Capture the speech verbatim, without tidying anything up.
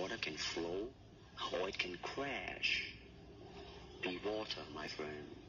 water can flow or it can crash. Be water, my friend.